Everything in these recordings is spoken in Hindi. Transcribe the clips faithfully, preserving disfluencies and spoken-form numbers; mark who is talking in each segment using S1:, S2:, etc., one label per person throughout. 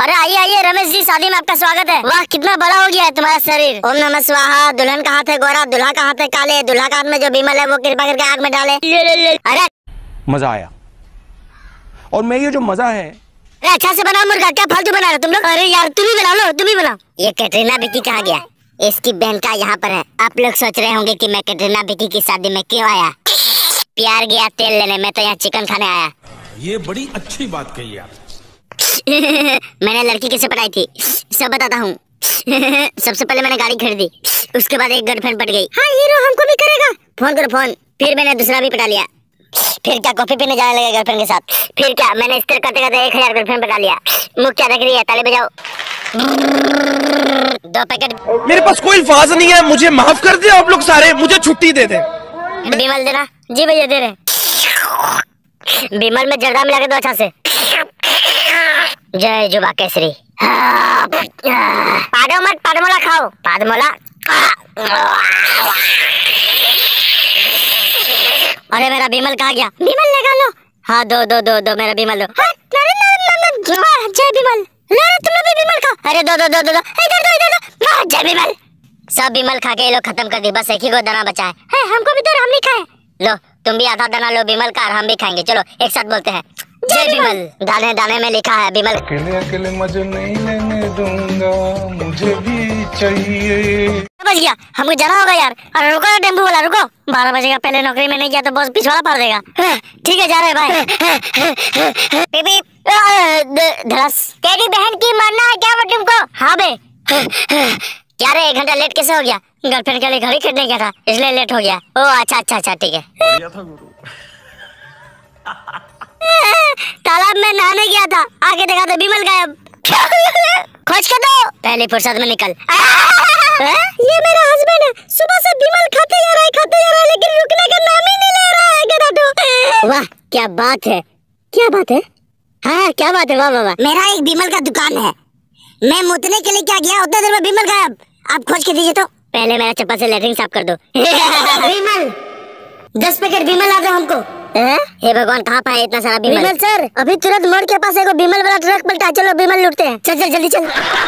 S1: अरे आइए आइए रमेश जी, शादी में आपका स्वागत है। वाह कितना बड़ा हो गया है तुम्हारा शरीर। ओम नमः स्वाहा। दुल्हन का हाथ है गोरा, दूल्हा का हाथ है काले, दूल्हा का हाथ में जो बिमल है वो कृपा करके आग में डाले। अरे
S2: मजा आया। और मैं ये जो मजा है,
S1: अरे अच्छा से बनाओ मुर्गा, क्या फालतू बना रहे तुम लोग। अरे यार तुम ही बना लो, तुम ही बनाओ। ये कैटरीना बिकी कहाँ गया? इसकी बहन का यहाँ पर है। आप लोग सोच रहे होंगे कि मैं कैटरीना बिकी की शादी में क्यों आया। प्यार गया तेल लेने, मैं तो यहाँ चिकन खाने आया।
S3: ये बड़ी अच्छी बात कही आप।
S1: मैंने लड़की कैसे पढ़ाई थी सब बताता हूँ। सबसे पहले मैंने गाड़ी खरीदी, उसके बाद एक गर्लफ्रेंड पट गई। हाँ हीरो हमको भी करेगा, फोन करो फोन। फिर मैंने दूसरा भी पटा लिया। फिर क्या कॉफी पीने जाने लगे गर्लफ्रेंड के साथ। फिर क्या मैंने इस तरह करते करते एक हजार गर्लफ्रेंड पटा लिया। मुख क्या देख रही है, ताली बजाओ। दो पैकेट।
S2: मेरे पास कोई अल्फाज नहीं है, मुझे माफ कर दे आप लोग सारे, मुझे छुट्टी दे दे।
S1: बिमल देना जी भैया दे रहे। बिमल में जर्दा मिला के दो अच्छा से। जय जुबा केसरी। पादो मत, पादमोला खाओ, पादमोला। अरे मेरा बिमल कहाँ गया? बिमल लगा लो। हाँ दो दो दो दो मेरा बिमल दो। हाँ, नारे, नारे, नारे, नारे, जय बिमल। लो तुम लोग भी बिमल खाओ। अरे दो दो दो दो दो इधर दो इधर दो। जय बिमल। सब बिमल खा के ये लोग खत्म कर दी, बस एक ही को दाना बचा है। है हमको भी दो, हम नहीं खाए। लो तुम भी आधा दाना लो बिमल का, और हम भी खाएंगे। चलो एक साथ बोलते हैं जय बिमल। दाने दाने में लिखा है बिमल।
S4: अकेले अकेले मजे नहीं लेने दूंगा, मुझे भी चाहिए।
S1: बच गया, हमको जाना होगा यार। अरे रुको टेम्पो वाला, रुको। बारह बजेगा, पहले नौकरी में नहीं गया तो बॉस पिछवाड़ा पार देगा। ठीक है जा रहे भाई। पीपी धड़स। तेरी बहन की मानना है क्या वो तुमको? हाँ बे। क्या रे एक घंटा लेट कैसे हो गया? गर्लफ्रेंड के लिए घड़ी खरीदने गया था इसलिए लेट हो गया। ओ अच्छा अच्छा अच्छा ठीक है।
S3: बढ़िया था गुरु।
S1: तालाब में नहाने गया था, आगे देखा तो बिमल गायब। खोज के दो, पहली फुर्सत में निकल। ये मेरा हस्बैंड है, सुबह से बिमल खाते जा रहा है खाते जा रहा है, लेकिन रुकने का नाम ही नहीं ले रहा है गधा। वाह क्या बात है, क्या बात है। हाँ क्या बात है, वाह वाह वाह। मेरा एक बिमल का दुकान है, मैं मुतने के लिए क्या गया उतना देर में बिमल गायब। आप खोज के दीजिए तो। पहले मेरा चप्पल से लेटरिन साफ कर दो। बिमल दस पैकेट बिमल आ दो हमको। हे भगवान कहाँ पाए इतना सारा बिमल? बिमल सर अभी तुरंत मोड़ के पास एक बिमल वाला ट्रक पलटा, चलो बिमल लूटते हैं। चल चल जल्दी चल।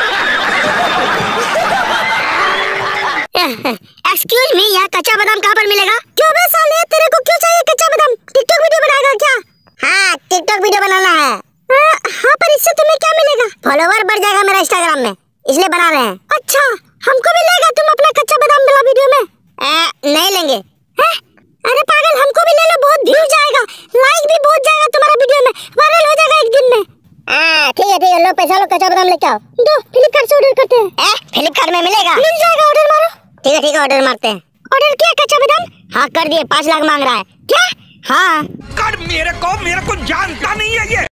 S1: एक्सक्यूज मी, यहाँ कच्चा बादाम कहाँ पर मिलेगा? क्यों बे साले, तेरे को क्यों चाहिए कच्चा बादाम? टिकटॉक वीडियो बनाएगा क्या? हाँ टिकटॉक वीडियो बनाना है। हाँ पर इससे तुम्हें क्या मिलेगा? फॉलोवर बढ़ जाएगा मेरा इंस्टाग्राम में, इसलिए बना रहे हैं। अच्छा हमको भी लेगा तुम अपना कच्चा बादाम वाला वीडियो में? आ, नहीं लेंगे। है? अरे पागल हमको भी ले लो, बहुत व्यू जाएगा, लाइक भी बहुत जाएगा तुम्हारा वीडियो में, वायरल हो जाएगा एक दिन में। हां ठीक है ठीक है, लो पैसा लो, कच्चा बादाम लेके आओ। दो फ्लिपकार्ट से ऑर्डर करते हैं। ए फ्लिपकार्ट में मिलेगा? मिल जाएगा, ऑर्डर मारो। ठीक है ठीक है ऑर्डर मारते हैं। ऑर्डर किया कच्चा बादाम? हां कर दिए, पाँच लाख मांग रहा है। क्या? हां
S3: कर मेरे को मेरे को जानता नहीं है ये।